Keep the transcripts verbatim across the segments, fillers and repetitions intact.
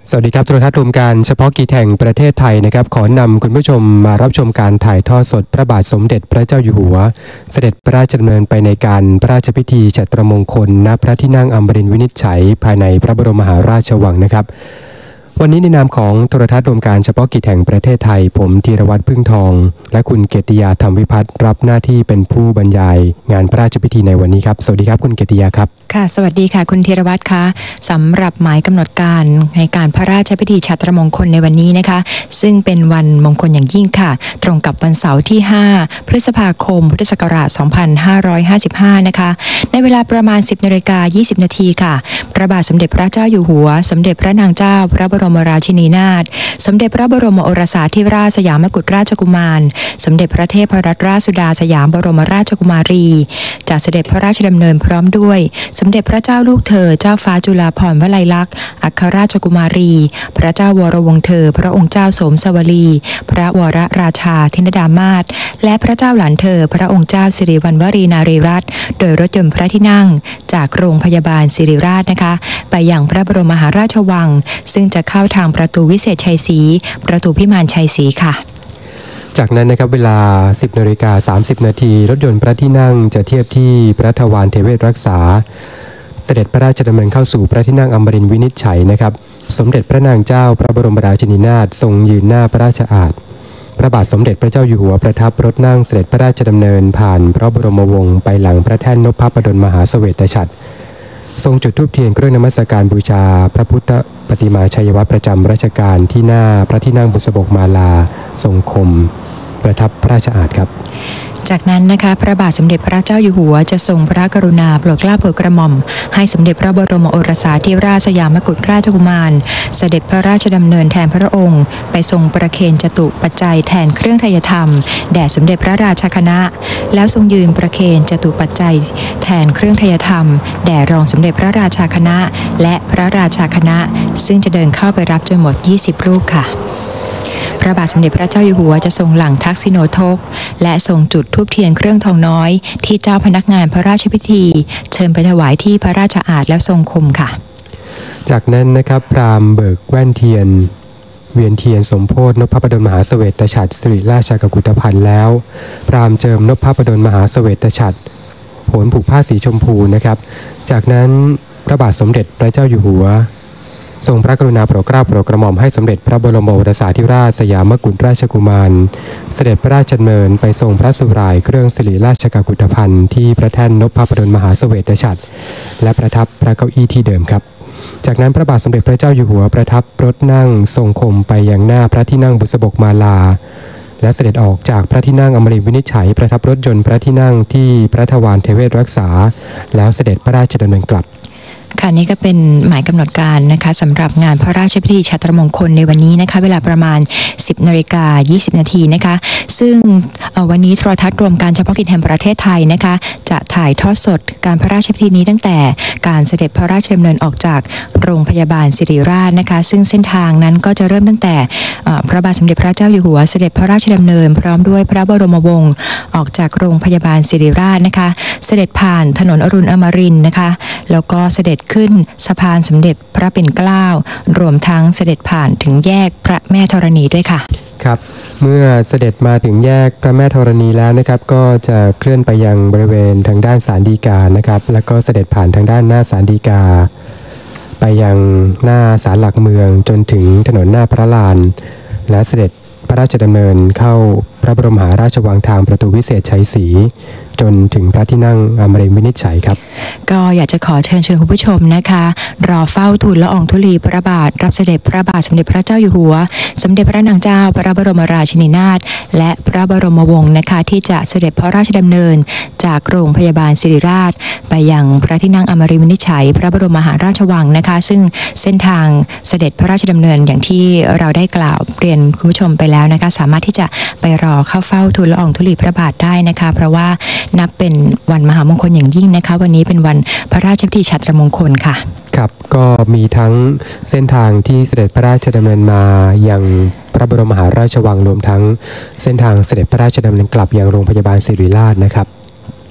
สวัสดีครับโทรทัศน์รวมการเฉพาะกิจแห่งประเทศไทยนะครับขอนำคุณผู้ชมมารับชมการถ่ายทอดสดพระบาทสมเด็จพระเจ้าอยู่หัวเสด็จพระราชดำเนินไปในการพระราชพิธีฉัตรมงคลณพระที่นั่งอมรินทร์วินิจฉัยภายในพระบรมมหาราชวังนะครับวันนี้ในนามของโทรทัศน์รวมการเฉพาะกิจแห่งประเทศไทยผมธีรวัตรพึ่งทองและคุณเกียรติยาธรรมวิพัฒน์รับหน้าที่เป็นผู้บรรยายงานพระราชพิธีในวันนี้ครับสวัสดีครับคุณเกียรติยาครับค่ะสวัสดีค่ะคุณธีรวัตรคะสำหรับหมายกำหนดการในการพระราชพิธีฉัตรมงคลในวันนี้นะคะซึ่งเป็นวันมงคลอย่างยิ่งค่ะตรงกับวันเสาร์ที่ห้าพฤษภาคมพุทธศักราชสองพันห้าร้อยห้าสิบห้านะคะในเวลาประมาณ สิบนาฬิกายี่สิบนาทีค่ะพระบาทสมเด็จพระเจ้าอยู่หัวสมเด็จพระนางเจ้าพระบรมราชินีนาถสมเด็จพระบรมโอรสาธิราชสยามกุฎราชกุมารสมเด็จพระเทพรัตนราชสุดาสยามบรมราชกุมารีจะเสด็จพระราชดำเนินพร้อมด้วยสมเด็จพระเจ้าลูกเธอเจ้าฟ้าจุฬาภรณ์วลัยลักษณ์อัครราชกุมารีพระเจ้าวรวงศ์เธอพระองค์เจ้าสมสวลีพระวรราชาธินดามาศและพระเจ้าหลานเธอพระองค์เจ้าสิริวัณวรีนารีรัตน์โดยรถยนต์พระที่นั่งจากโรงพยาบาลศิริราชนะคะไปยังพระบรมมหาราชวังซึ่งจะเข้าทางประตูวิเศษชัยศรีประตูพิมานชัยศรีค่ะจากนั้นนะครับเวลา สิบนาฬิกาสามสิบนาทีรถยนต์พระที่นั่งจะเทียบที่พระทวารเทเวศรักษาเสด็จพระราชดำเนินเข้าสู่พระที่นั่งอมรินทร์วินิจฉัยนะครับสมเด็จพระนางเจ้าพระบรมราชินีนาถทรงยืนหน้าพระราชอาสน์พระบาทสมเด็จพระเจ้าอยู่หัวประทับรถนั่งเสด็จพระราชดำเนินผ่านพระบรมวงศ์ไปหลังพระแท่นนพประดลมหาเสวตฉัตรทรงจุดธูปเทียนเครื่องนมัสการบูชาพระพุทธปฏิมาชัยวัตรประจำรัชกาลที่หน้าพระที่นั่งบุษบกมาลาทรงคมประทับพระราชอาสน์ครับจากนั้นนะคะพระบาทสมเด็จพระเจ้าอยู่หัวจะทรงพระกรุณาโปรดเกล้าโปรดกระหม่อมให้สมเด็จพระบรมโอรสาธิราชสยามกุฎราชกุมารเสด็จพระราชดำเนินแทนพระองค์ไปทรงประเคนจตุปัจจัยแทนเครื่องไทยธรรมแด่สมเด็จพระราชาคณะแล้วทรงยืนประเคนจตุปัจจัยแทนเครื่องไทยธรรมแด่รองสมเด็จพระราชาคณะและพระราชาคณะซึ่งจะเดินเข้าไปรับจนหมดยี่สิบรูปค่ะพระบาทสมเด็จพระเจ้าอยู่หัวจะทรงหลั่งทักษิโณทกและทรงจุดธูปเทียนเครื่องทองน้อยที่เจ้าพนักงานพระราชพิธีเชิญไปถวายที่พระราชอาสน์แล้วทรงคมค่ะจากนั้นนะครับพราหมณ์เบิกแว่นเทียนเวียนเทียนสมโพธินพประดลมหาเสวตฉัตรสิริราชกกุฏภัณฑ์แล้วพราหมณ์เจิมนพประดลมหาเสวตฉัตรโหนผูกผ้าสีชมพูนะครับจากนั้นพระบาทสมเด็จพระเจ้าอยู่หัวทรงพระกรุณาโปรดเกล้าโปรดกระหม่อมให้สมเด็จพระบรมโอรสาธิราชสยามกุฎราชกุมารเสด็จพระราชดำเนินไปทรงพระสุรายเครื่องสิริราชกุฏภัณฑ์ที่พระแท่นนพประดลมหาเสวตฉัตรและประทับพระเก้าอี้ที่เดิมครับจากนั้นพระบาทสมเด็จพระเจ้าอยู่หัวประทับรถนั่งทรงคมไปยังหน้าพระที่นั่งบุษบกมาลาและเสด็จออกจากพระที่นั่งอมรินทร์วินิจฉัยประทับรถยนต์พระที่นั่งที่พระทวารเทเวศรักษาแล้วเสด็จพระราชดำเนินกลับค่ะนี่ก็เป็นหมายกำหนดการนะคะสำหรับงานพระราชพิธีฉัตรมงคลในวันนี้นะคะเวลาประมาณ สิบนาฬิกายี่สิบนาทีนะคะซึ่งวันนี้โทรทัศน์รวมการเฉพาะกิจแห่งประเทศไทยนะคะจะถ่ายทอดสดการพระราชพิธีนี้ตั้งแต่การเสด็จพระราชดำเนินออกจากโรงพยาบาลศิริราชนะคะซึ่งเส้นทางนั้นก็จะเริ่มตั้งแต่พระบาทสมเด็จพระเจ้าอยู่หัวเสด็จพระราชดำเนินพร้อมด้วยพระบรมวงศ์ออกจากโรงพยาบาลศิริราชนะคะเสด็จผ่านถนนอรุณอมรินทร์นะคะแล้วก็เสด็จขึ้นสะพานสมเด็จพระปิ่นเกล้ารวมทั้งเสด็จผ่านถึงแยกพระแม่ธรณีด้วยค่ะครับเมื่อเสด็จมาถึงแยกพระแม่ธรณีแล้วนะครับก็จะเคลื่อนไปยังบริเวณทางด้านศาลฎีกานะครับแล้วก็เสด็จผ่านทางด้านหน้าศาลฎีกาไปยังหน้าศาลหลักเมืองจนถึงถนนหน้าพระลานและเสด็จพระราชดำเนินเข้าพระบรมมหาราชวังทางประตูวิเศษชัยศรีจนถึงพระที่นั่งอมรินทร์วินิจฉัยครับก็อยากจะขอเชิญชวนคุณผู้ชมนะคะรอเฝ้าทูลละอองธุลีพระบาทรับเสด็จพระบาทสมเด็จพระเจ้าอยู่หัวสมเด็จพระนางเจ้าพระบรมราชินีนาถและพระบรมวงศ์นะคะที่จะเสด็จพระราชดำเนินจากโรงพยาบาลศิริราชไปยังพระที่นั่งอมรินทร์วินิจฉัยพระบรมมหาราชวังนะคะซึ่งเส้นทางเสด็จพระราชดำเนินอย่างที่เราได้กล่าวเรียนคุณผู้ชมไปแล้วนะคะสามารถที่จะไปรอเข้าเฝ้าทูลละอองธุลีพระบาทได้นะคะเพราะว่านับเป็นวันมหามงคลอย่างยิ่งนะคะวันนี้เป็นวันพระราชพิธีฉัตรมงคลค่ะครับก็มีทั้งเส้นทางที่เสด็จพระราชดำเนินมายังพระบรมมหาราชวังรวมทั้งเส้นทางเสด็จพระราชดำเนินกลับยังโรงพยาบาลศิริราชนะครับ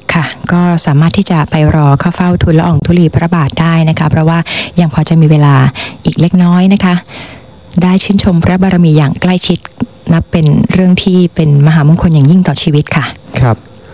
ค่ะก็สามารถที่จะไปรอเข้าเฝ้าทูลละอองธุลีพระบาทได้นะคะเพราะว่ายังพอจะมีเวลาอีกเล็กน้อยนะคะได้ชื่นชมพระบารมีอย่างใกล้ชิดนับเป็นเรื่องที่เป็นมหามงคลอย่างยิ่งต่อชีวิตค่ะครับ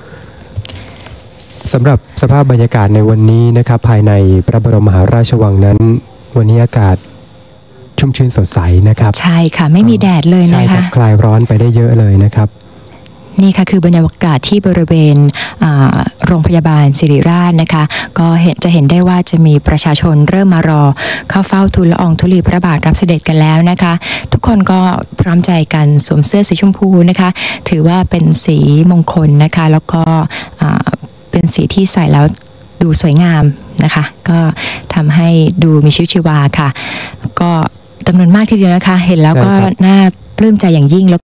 สำหรับสภาพบรรยากาศในวันนี้นะครับภายในพระบรมมหาราชวังนั้นวันนี้อากาศชุ่มชื้นสดใสนะครับใช่ค่ะไม่มีแดดเลยนะคะใช่ครับคลายร้อนไปได้เยอะเลยนะครับนี่ค่ะคือบรรยากาศที่บริเวณโรงพยาบาลศิริราชนะคะก็เห็นจะเห็นได้ว่าจะมีประชาชนเริ่มมารอเข้าเฝ้าทูลละอองธุลีพระบาทรับเสด็จกันแล้วนะคะทุกคนก็พร้อมใจกันสวมเสื้อสีชมพูนะคะถือว่าเป็นสีมงคลนะคะแล้วก็เป็นสีที่ใส่แล้วดูสวยงามนะคะก็ทำให้ดูมีชีวิตชีวาค่ะก็จำนวนมากทีเดียวนะคะเห็นแล้วก็น่าปลื้มใจอย่างยิ่งแล้ว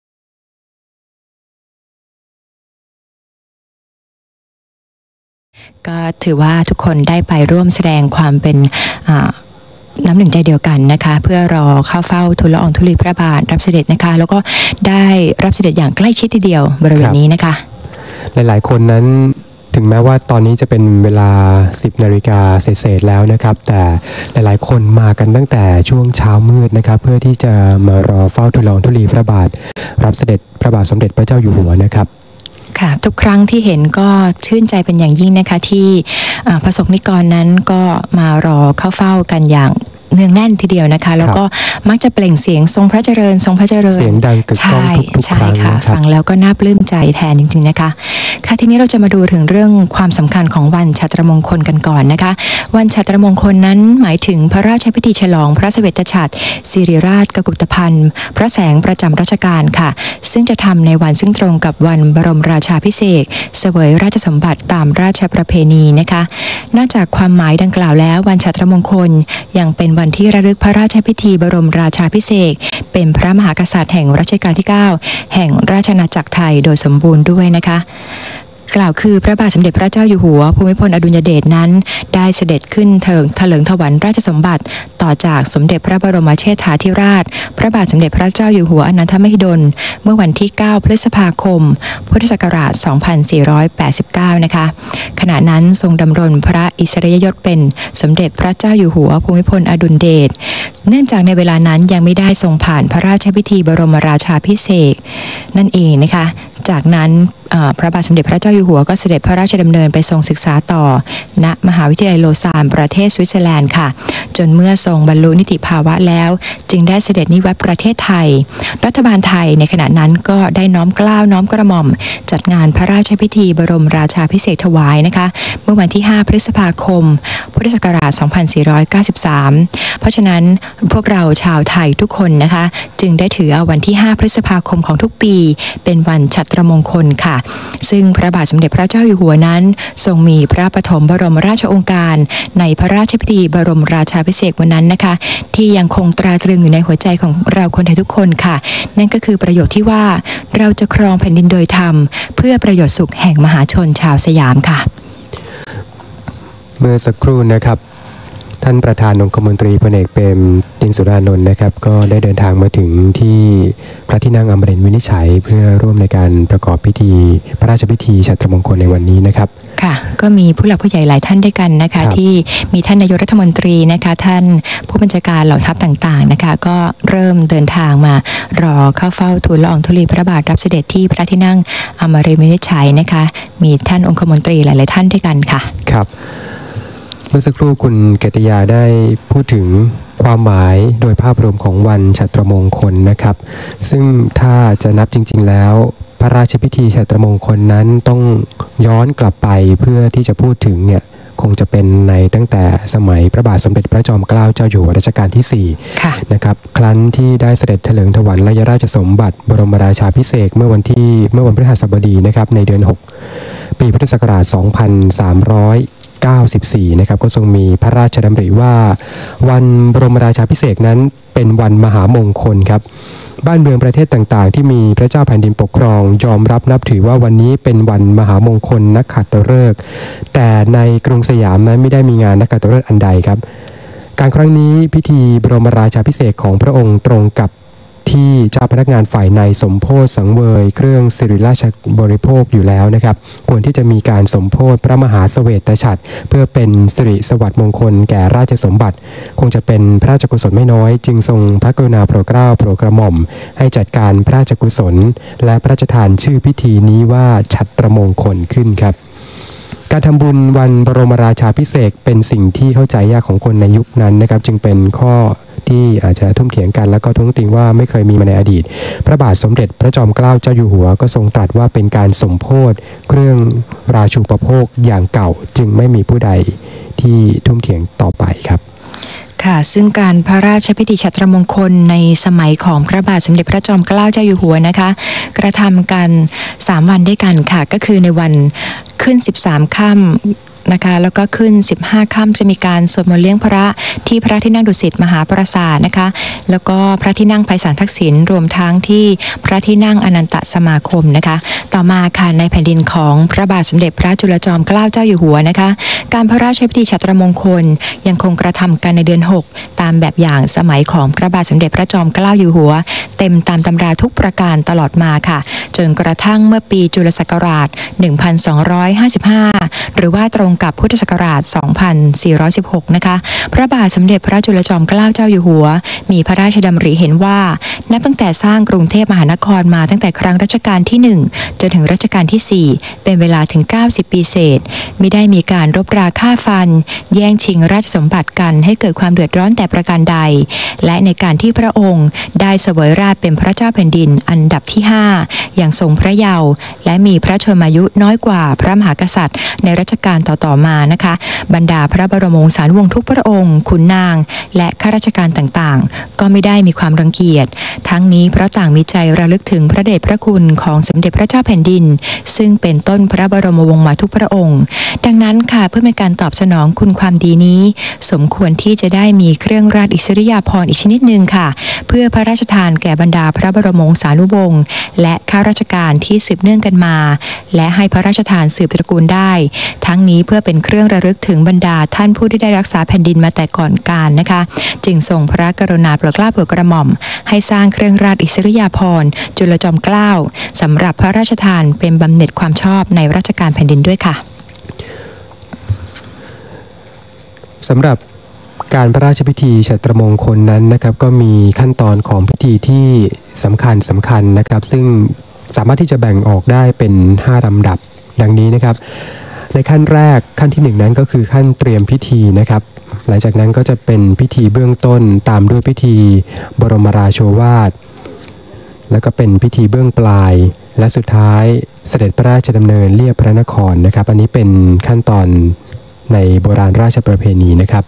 ก็ถือว่าทุกคนได้ไปร่วมแสดงความเป็นน้ำหนึ่งใจเดียวกันนะคะเพื่อรอเข้าเฝ้าทูลละอองธุลีพระบาทรับเสด็จนะคะแล้วก็ได้รับเสด็จอย่างใกล้ชิดทีเดียวบริเวณนี้นะคะหลายๆคนนั้นถึงแม้ว่าตอนนี้จะเป็นเวลาสิบนาฬิกาเศษๆแล้วนะครับแต่หลายๆคนมากันตั้งแต่ช่วงเช้ามืดนะครับเพื่อที่จะมารอเฝ้าทูลละอองธุลีพระบาทรับเสด็จพระบาทสมเด็จพระเจ้าอยู่หัวนะครับค่ะทุกครั้งที่เห็นก็ชื่นใจเป็นอย่างยิ่งนะคะที่พระสงฆ์นิกรนั้นก็มารอเข้าเฝ้ากันอย่างเนืองแน่นทีเดียวนะคะแล้วก็มักจะเปล่งเสียงทรงพระเจริญทรงพระเจริญเสียงดังกึกก้องทุกๆครั้งค่ะฟังแล้วก็น่าปลื้มใจแทนจริงๆนะคะค่ะทีนี้เราจะมาดูถึงเรื่องความสำคัญของวันฉัตรมงคลกันก่อนนะคะวันฉัตรมงคลนั้นหมายถึงพระราชพิธีฉลองพระเสวตฉัตรสิริราชกกุฏภัณฑ์พระแสงประจำรัชกาลค่ะซึ่งจะทำในวันซึ่งตรงกับวันบรมราชาภิเษกเสวยราชสมบัติตามราชประเพณีนะคะนอกจากความหมายดังกล่าวแล้ววันฉัตรมงคลยังเป็นวันที่ระลึกพระราชพิธีบรมราชาภิเษกเป็นพระมหากษัตริย์แห่งรัชกาลที่เก้าแห่งราชอาณาจักรไทยโดยสมบูรณ์ด้วยนะคะกล่าวคือพระบาทสมเด็จพระเจ้าอยู่หัวภูมิพลอดุลยเดชนั้นได้เสด็จขึ้นเถิงเถลิงถวัลย์ราชสมบัติต่อจากสมเด็จพระบรมเชษฐาธิราชพระบาทสมเด็จพระเจ้าอยู่หัวอนันทมหิดลเมื่อวันที่เก้าพฤษภาคมพุทธศักราชสองพันสี่ร้อยแปดสิบเก้านะคะขณะนั้นทรงดำรงพระอิสริยยศเป็นสมเด็จพระเจ้าอยู่หัวภูมิพลอดุลยเดชเนื่องจากในเวลานั้นยังไม่ได้ทรงผ่านพระราชพิธีบรมราชาภิเษกนั่นเองนะคะจากนั้นพระบาทสมเด็จพระเจ้าอยู่หัวก็เสด็จพระราชดำเนินไปทรงศึกษาต่อณมหาวิทยาลัยโลซานประเทศสวิตเซอร์แลนด์ค่ะจนเมื่อทรงบรรลุนิติภาวะแล้วจึงได้เสด็จนิวัตรประเทศไทยรัฐบาลไทยในขณะนั้นก็ได้น้อมเกล้าน้อมกระหม่อมจัดงานพระราชพิธีบรมราชาภิเษกถวายนะคะเมื่อวันที่ห้าพฤษภาคมพุทธศักราชสองพันสี่ร้อยเก้าสิบสามเพราะฉะนั้นพวกเราชาวไทยทุกคนนะคะจึงได้ถือเอาวันที่ห้าพฤษภาคมของทุกปีเป็นวันฉัตรมงคลค่ะซึ่งพระบาทสมเด็จพระเจ้าอยู่หัวนั้นทรงมีพระปฐมบรมราชโองการในพระราชพิธีบรมราชาภิเษกวันนั้นนะคะที่ยังคงตราตรึงอยู่ในหัวใจของเราคนไทยทุกคนค่ะนั่นก็คือประโยชน์ที่ว่าเราจะครองแผ่นดินโดยธรรมเพื่อประโยชน์สุขแห่งมหาชนชาวสยามค่ะเมื่อสักครู่นะครับท่านประธานองคมนตรีพลเอกเปรมติณสุรานนท์นะครับก็ได้เดินทางมาถึงที่พระที่นั่งอมรินทร์วินิจฉัยเพื่อร่วมในการประกอบพิธีพระราชพิธีฉัตรมงคลในวันนี้นะครับค่ะก็มีผู้หลักผู้ใหญ่หลายท่านด้วยกันนะคะที่มีท่านนายกรัฐมนตรีนะคะท่านผู้บัญชาการเหล่าทัพต่างๆนะคะก็เริ่มเดินทางมารอเข้าเฝ้าทูลละอองธุลีพระบาทรับเสด็จที่พระที่นั่งอมรินทร์วินิจฉัยนะคะมีท่านองคมนตรีหลายๆท่านด้วยกันค่ะครับเมื่อสักครู่คุณเกติยาได้พูดถึงความหมายโดยภาพรวมของวันฉัตรมงคลนะครับซึ่งถ้าจะนับจริงๆแล้วพระราชพิธีฉัตรมงคลนั้นต้องย้อนกลับไปเพื่อที่จะพูดถึงเนี่ยคงจะเป็นในตั้งแต่สมัยพระบาทสมเด็จพระจอมเกล้าเจ้าอยู่หัวรัชกาลที่สี่นะครับครั้นที่ได้เสด็จเถลิงถวัลย์ราชสมบัติบรมราชาภิเษกเมื่อวันที่เมื่อวันพฤหัสบดีนะครับในเดือนหกปีพุทธศักราชสองพันสามร้อยเก้าสิบสี่นะครับก็ทรงมีพระราชดำริว่าวันบรมราชาภิเษกนั้นเป็นวันมหามงคลครับบ้านเมืองประเทศต่างๆที่มีพระเจ้าแผ่นดินปกครองยอมรับนับถือว่าวันนี้เป็นวันมหามงคลนักขัตฤกษ์แต่ในกรุงสยามนั้นไม่ได้มีงานนักขัตฤกษ์อันใดครับการครั้งนี้พิธีบรมราชาภิเษกของพระองค์ตรงกับที่เจ้าพนักงานฝ่ายในสมโภชสังเวยเครื่องสิริราชบริโภคอยู่แล้วนะครับควรที่จะมีการสมโภชพระมหาเสวตฉัตรเพื่อเป็นสิริสวัสดิ์มงคลแก่ราชสมบัติคงจะเป็นพระราชกุศลไม่น้อยจึงทรงพระกรุณาโปรดเกล้าโปรดกระหม่อมให้จัดการพระราชกุศลและพระราชทานชื่อพิธีนี้ว่าฉัตรมงคลขึ้นครับการทำบุญวันบรมราชาภิเษกเป็นสิ่งที่เข้าใจยากของคนในยุคนั้นนะครับจึงเป็นข้อที่อาจจะทุ่มเถียงกันแล้วก็ท้วงติงว่าไม่เคยมีมาในอดีตพระบาทสมเด็จพระจอมเกล้าเจ้าอยู่หัวก็ทรงตรัสว่าเป็นการสมโภชเครื่องราชูปโภคอย่างเก่าจึงไม่มีผู้ใดที่ทุ่มเถียงต่อไปครับค่ะซึ่งการพระราชพิธีฉัตรมงคลในสมัยของพระบาทสมเด็จพระจอมเกล้าเจ้าอยู่หัวนะคะกระทำกันสามวันด้วยกันค่ะก็คือในวันขึ้นสิบสามค่ำนะคะแล้วก็ขึ้นสิบห้าค่ำจะมีการสวดมนต์เลี้ยงพระที่พระที่นั่งดุสิตมหาปราสาทนะคะแล้วก็พระที่นั่งไพศาลทักษิณรวมทั้งที่พระที่นั่งอนันตสมาคมนะคะต่อมาค่ะในแผ่นดินของพระบาทสมเด็จพระจุลจอมเกล้าเจ้าอยู่หัวนะคะการพระราชพิธีฉัตรมงคลยังคงกระทำกันในเดือนหกตามแบบอย่างสมัยของพระบาทสมเด็จพระจอมเกล้าอยู่หัวเต็มตามตำราทุกประการตลอดมาค่ะจนกระทั่งเมื่อปีจุลศักราชหนึ่งพันสองร้อยห้าสิบห้าหรือว่าตรงกับพุทธศักราชสองพันสี่ร้อยสิบหกนะคะพระบาทสมเด็จพระจุลจอมเกล้าเจ้าอยู่หัวมีพระราชดำริเห็นว่านับตั้งแต่สร้างกรุงเทพมหานครมาตั้งแต่ครั้งรัชกาลที่หนึ่งจนถึงรัชกาลที่สี่เป็นเวลาถึงเก้าสิบปีเศษมิได้มีการรบราฆ่าฟันแย่งชิงราชสมบัติกันให้เกิดความเดือดร้อนแต่ประการใดและในการที่พระองค์ได้เสวยราชเป็นพระเจ้าแผ่นดินอันดับที่ห้าอย่างทรงพระเยาว์และมีพระชนมายุน้อยกว่าพระมหากษัตริย์ในรัชกาลต่อๆมานะคะบรรดาพระบรมวงศานุวงศ์ทุกพระองค์ขุนนางและข้าราชการต่างๆก็ไม่ได้มีความรังเกียจทั้งนี้เพราะต่างมีใจระลึกถึงพระเดชพระคุณของสมเด็จพระเจ้าแผ่นดินซึ่งเป็นต้นพระบรมวงศ์มาทุกพระองค์ดังนั้นค่ะเพื่อเป็นการตอบสนองคุณความดีนี้สมควรที่จะได้มีเครื่องราชอิสริยาภรณ์อีกชนิดหนึ่งค่ะเพื่อพระราชทานแก่บรรดาพระบรมวงศานุวงศ์และข้าราชการที่สืบเนื่องกันมาและให้พระราชทานสืบตระกูลได้ทั้งนี้เพื่อเป็นเครื่องระลึกถึงบรรดาท่านผู้ที่ได้รักษาแผ่นดินมาแต่ก่อนกาลนะคะจึงทรงพระกรุณาโปรดเกล้าโปรดกระหม่อมให้สร้างเครื่องราชอิสริยาภรณ์จุลจอมเกล้าสำหรับพระราชทานเป็นบำเหน็จความชอบในราชการแผ่นดินด้วยค่ะสำหรับการพระราชพิธีฉัตรมงคลนั้นนะครับก็มีขั้นตอนของพิธีที่สำคัญสำคัญนะครับซึ่งสามารถที่จะแบ่งออกได้เป็นห้าลำดับดังนี้นะครับในขั้นแรกขั้นที่หนึ่งนั้นก็คือขั้นเตรียมพิธีนะครับหลังจากนั้นก็จะเป็นพิธีเบื้องต้นตามด้วยพิธีบรมราโชวาทแล้วก็เป็นพิธีเบื้องปลายและสุดท้ายเสด็จพระราชดำเนินเลียบพระนครนะครับอันนี้เป็นขั้นตอนในโบราณราชประเพณีนะครับ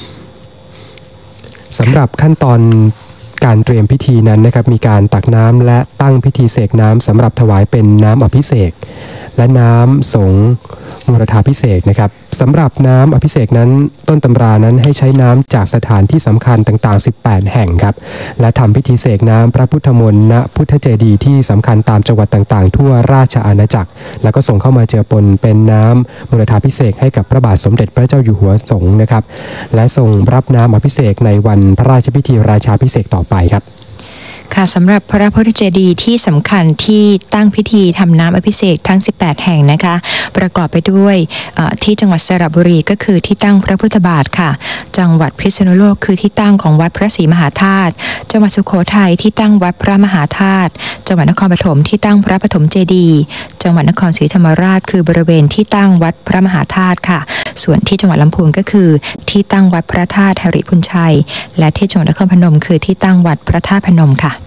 สำหรับขั้นตอนการเตรียมพิธีนั้นนะครับมีการตักน้ำและตั้งพิธีเสกน้ำสำหรับถวายเป็นน้ำอภิเษกและน้ำสงฆ์มูรธาภิเษกนะครับสำหรับน้ำอภิเษกนั้นต้นตำรานั้นให้ใช้น้ำจากสถานที่สำคัญต่างๆสิบแปดแห่งครับและทำพิธีเสกน้ำพระพุทธมนต์ณพุทธเจดีย์ที่สำคัญตามจังหวัดต่างๆทั่วราชอาณาจักรแล้วก็ส่งเข้ามาเจือปนเป็นน้ำมูรธาภิเษกให้กับพระบาทสมเด็จพระเจ้าอยู่หัวสงฆ์นะครับและส่งรับน้ำอภิเษกในวันพระราชพิธีราชาภิเษกต่อไปครับค่ะสำหรับพระพุทธเจดีย์ที่สำคัญที่ตั้งพิธีทำน้ำอภิเษกทั้งสิบแปดแห่งนะคะประกอบไปด้วยที่จังหวัดสระบุรีก็คือที่ตั้งพระพุทธบาทค่ะจังหวัดพิษณุโลกคือที่ตั้งของวัดพระศรีมหาธาตุจังหวัดสุโขทัยที่ตั้งวัดพระมหาธาตุจังหวัดนครปฐมที่ตั้งพระปฐมเจดีย์จังหวัดนครศรีธรรมราชคือบริเวณที่ตั้งวัดพระมหาธาตุค่ะส่วนที่จังหวัดลำพูนก็คือที่ตั้งวัดพระธาตุหริพุนชัยและที่จังหวัดนครพนมคือที่ตั้งวัดพระธาตุพนมค่ะ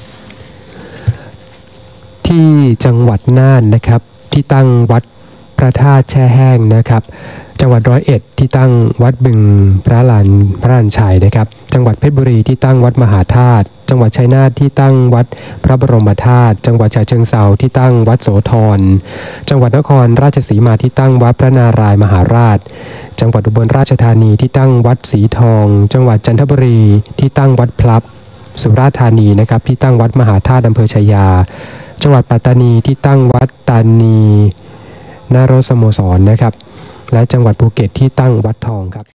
ที่จังหวัดน่านนะครับที่ตั้งวัดพระธาตุแช่แห้งนะครับจังหวัดร้อยเอ็ดที่ตั้งวัดบึงพระลานพระลานชัยนะครับจังหวัดเพชรบุรีที่ตั้งวัดมหาธาตุจังหวัดชัยนาทที่ตั้งวัดพระบรมธาตุจังหวัดฉะเชิงเทราที่ตั้งวัดโสธรจังหวัดนครราชสีมาที่ตั้งวัดพระนารายมหาราชจังหวัดอุบลราชธานีที่ตั้งวัดสีทองจังหวัดจันทบุรีที่ตั้งวัดพลับสุราษฎร์ธานีนะครับที่ตั้งวัดมหาธาตุอำเภอชัยยาจังหวัดปัตตานีที่ตั้งวัดตานีนารสโมสรนะครับและจังหวัดภูเก็ตที่ตั้งวัดทองครับ